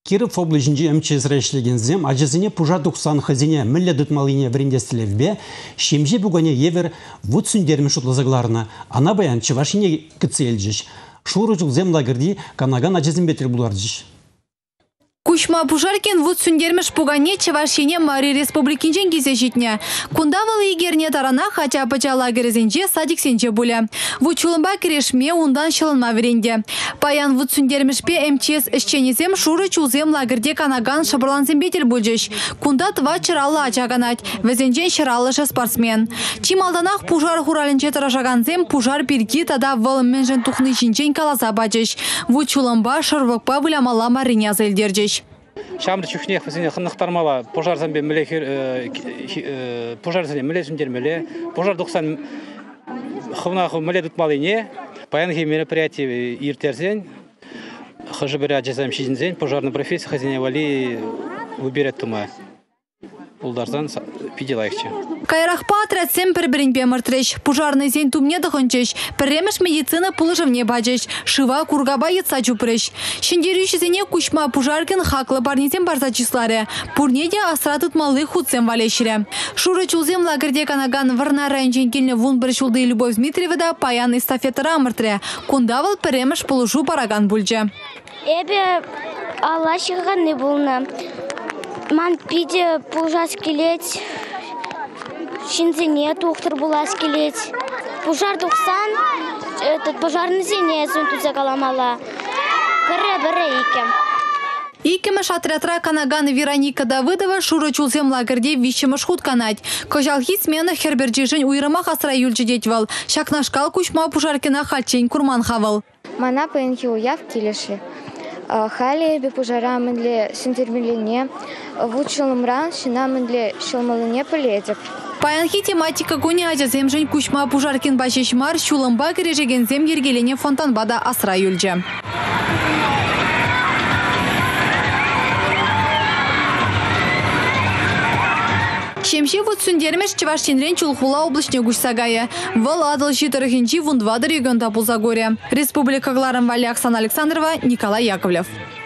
Киров облачинче МЧС решлегензем, ажызыне пужар дуксан хазине мілле дутмалине врендестілевбе, шемже бугане евер вуд сүндермі шутлазагларына, ана баян чывашине кыцелжіш. Шуру жылзем лагерди канаган ажызын бетер буларжыш. Кушма пужаркин вуд сүндермеш пугане Чевашине Мари Республикинчен кизе житне. Кундавалы игерне тарана хотя пача лагерезенче садик сенче буля. Вуд чулымба керешме ундан шылынма веренде. Паян вуд сүндермешпе МЧС ишченезем шуры чулзем лагерде канаган шабырланзем бетер бульжыш. Кунда тва чыралла ачаганать. Везенчен шыралышы спортсмен. Чималданах пужар хуралинче таражаганзем пужар пирки тада вылымменжен тухны шинчен каласа бачыш. Вуд чулымба шырвыкпа вылямала Мариня зельдержыш. Шамыр чухнех везене хынықтармала пожар замбе пожар замбе міле сүндермеле, пожар 90 хывнахы міле дутмалыне, паянги мероприятие иртерзен, хыжы бір ажазам шизінзен, пожарный профессия хазине вали выберет тума. Улдарзан пиделайықчы. Кайрахпа отрядсем бір-бірінбе мұртрыш. Пужарный зен тумне дұғынчыш. Пірреміш медицина пулыжывне бачыш. Шыва кургаба етса чупрыш. Шендерюшізене кушма пужаркин хақлы барнезен барса числары. Пурнеде асра тұтмалы худсен валешірі. Шуры чулзем лагерде канаган варна райынчен келіне вун бір шулды Любовь Дмитриевда паян эстафетара мұртры. Кундавыл пірреміш пулышу параган бульчы. Эбе Алла шығған не болна. Ман пиде пужас келеть, шинзене тухтыр булас келеть. Пужар 90, этот пожарный зене тут закаламала. Бірі икем. Икемеш отрядра канаган Вероника Давыдова шуры чулзем лагерде вишемеш хутканать. Кожалхи смена херберджижен уйрымах асра юльчы детьвал. Шакнашкал кучма пужаркина хачень курман хавал. Мана пенхи уяв килеши. Хали бе пожара мендле синтермилине, вучилымран шина мендле шылмалыне полетик. Паянхи тематика гони ажазем жень кучма пужаркин башешмар шулымба кережегензем ергелене фонтанбада асра юльчы. Шемше вуд сүндермеш Чеваштинрен чулхула облачне гушсагая. Вал адыл житарыхинчи вундвадыр егон тапулзагоре. Республика Гларам Вали Оксана Александрова, Николай Яковлев.